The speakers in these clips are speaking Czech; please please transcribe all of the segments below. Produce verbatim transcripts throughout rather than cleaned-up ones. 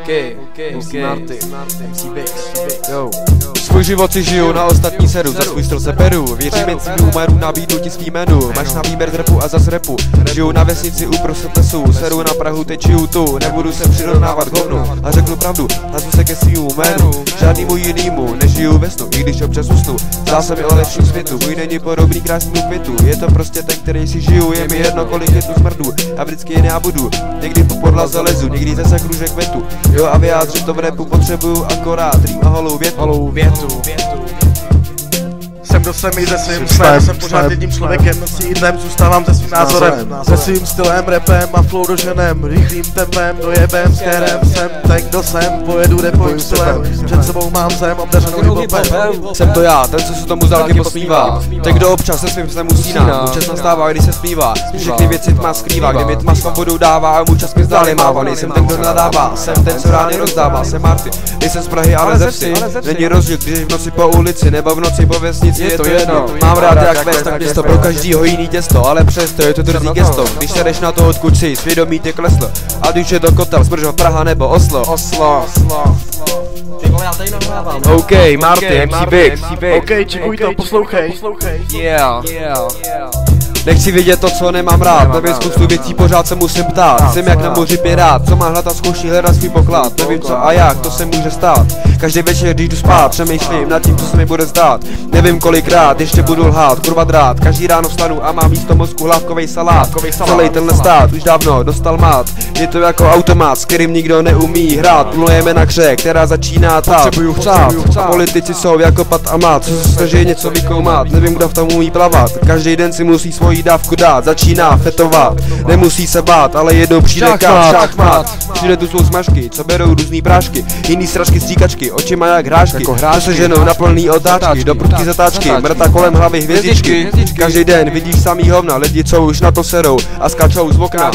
OK, OK, Marty, M C Bix, yo. Svůj život si žiju, na ostatní sedu, za svůj styl se beru. Věřím jen svým umarů, nabídnu ti svý menu. Máš na výběr z rapu a zas rapu. Žiju na vesnici uprostřed lesu, sedu na Prahu, teď žiju tu. Nebudu se přirovnávat k hovnu a řeknu pravdu, hlasu se ke svýmu jménu. Žádnýmu jinýmu, nežiju ve snu, i když občas usnu. Zdá se mi o lepším světu, můj není podobný krásnému květu. Je to prostě ten, který si žiju, je mi jedno, kolik je tu smrdu. A vždycky jen já budu, někdy po podlaze lezu, někdy zase kružek květu. Jo a vyjádřit to v rapu potřebuju akorát rým a holou větu. Holou větu. Jsem do semi se svým snem, jsem pořád jedním člověkem, nocí i dnem zůstávám se svým názorem, se svým stylem, rapem a flow doženem, rychlým tempem, dojebem, s kterém jsem ten, kdo jsem, pojedu repovým stylem, před sebou mám zem, obdařenou hip-hopem. Jsem to já, ten, co se tomu z dálky posmívá, ten, kdo občas se svým snem usíná, účast nastává, když se zpívá, všechny věci tma skrývá, kdy mi tma svobodu dává a můj čas mi zdále mává, nejsem ten, kdo nadává, jsem ten, co rány rozdává, jsem Marty, nejsem z Prahy, ale ze vsi, není rozdíl, když v noci po ulici nebo v noci po vesnici. Je to jedno, mám rád jak vést, tak město pro každýho jiný těsto, ale přesto je to drzý gesto, když se jdeš na to odkud si, svědomí tě kleslo, ať už je to Kotel, Smržov, Praha nebo Oslo. Oslo. Ty vole, já tady nahrávám. OK, Marty, M C Bix. OK, čekuj to, poslouchej. Yeah, yeah. Nechci vidět to, co nemám rád, nevím spoustu věcí, pořád se musím ptát. Jsem jak na moři pirát, co má hlad a zkouší hledat svůj poklad. Nevím co a jak, to se může stát. Každý večer, když jdu spát, přemýšlím nad tím, co se mi bude zdát. Nevím kolikrát, ještě budu lhát, kurva drát. Každý ráno vstanu a mám místo mozku hlávkovej salát. Celý tenhle stát už dávno dostal mát. Je to jako automat, s kterým nikdo neumí hrát. Plujeme na kře, která začíná tát. Potřebuju chcát, a politici jsou jako pat a mat, co se snaží něco vykoumat. Nevím, kdo v tom umí plavat. Každý den si musí svoji dávku dát, začíná fetovat. Nemusí se bát, ale jednou přijde kát, šachmat. Přijde tu jsou smažky, co berou různý prášky, jiný sračky, stříkačky, očima jak hrášky, jako co se ženou na plný otáčky, do prudky zatáčky, mrta kolem hlavy hvězdičky. Každý den vidíš samý hovna, lidi co už na to serou a skačou z okna.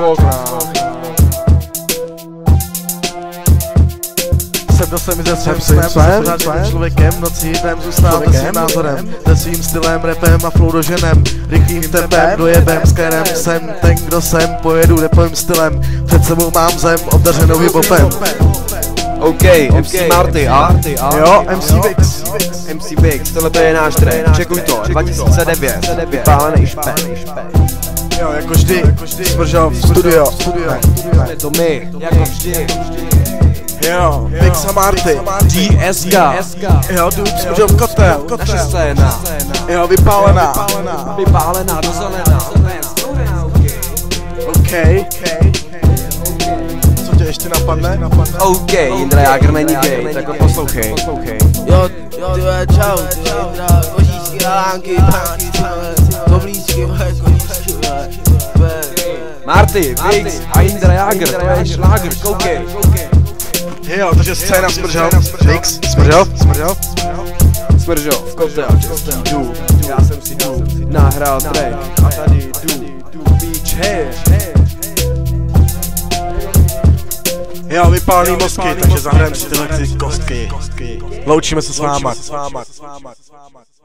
Jsem do semi se svým snem, jsem pořád jedním člověkem, nocí dnem zůstávám se svým názorem, se svým stylem, rapem a flow doženem, rychlým tempem, dojebem, s kterým jsem ten, kdo jsem, pojedu rapovým stylem, před sebou mám zem, obdařenou hip-hopem. OK, M C Marty a? Jo, M C Bix. M C Bix, tohle je náš track, čekuj to, dva tisíce devět, vypálený špek. Jo, jako vždy, Smržov, studio. Je to my, jako vždy. Jo, Bix a Marty, G S K. jo, Dub, Smržov, Kotel, naše scéna. jo, vypálená. Vypálená, do zelená. OK. Co tě ještě napadne? OK, Jindra Jágr není gay, tak ho poslouchej. Jo, jo, tyhle, čau, tyhle, Jindra, kožíčky, halánky, pánky, koblíčky, kožíčky, Marty, Bix a Jindra Jágr, to je šlágr, koukej. Jo, takže scéna Smržov, Bix, Smržov, Smržov, Smržov, Kotel, český Dub, já jsem si Dub nahrál track a tady Dub, Dub Beach Hair. Jo, vypálený mozky, takže zahrajeme si tyhle kostky. Loučíme se s váma.